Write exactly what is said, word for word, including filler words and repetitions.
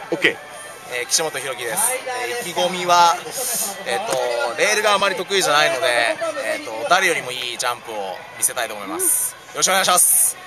OK。 えー、岸本弘樹です。えー、意気込みは、えー、とレールがあまり得意じゃないので、えー、と誰よりもいいジャンプを見せたいと思います。よろしくお願いします。